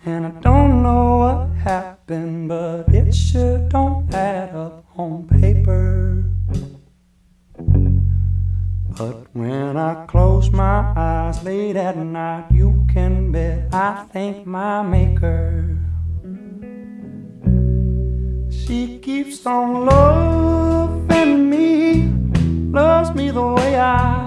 And I don't know what happened, but it sure don't add up on paper. But when I close my eyes late at night, you can bet I thank my maker. She keeps on loving me, loves me the way I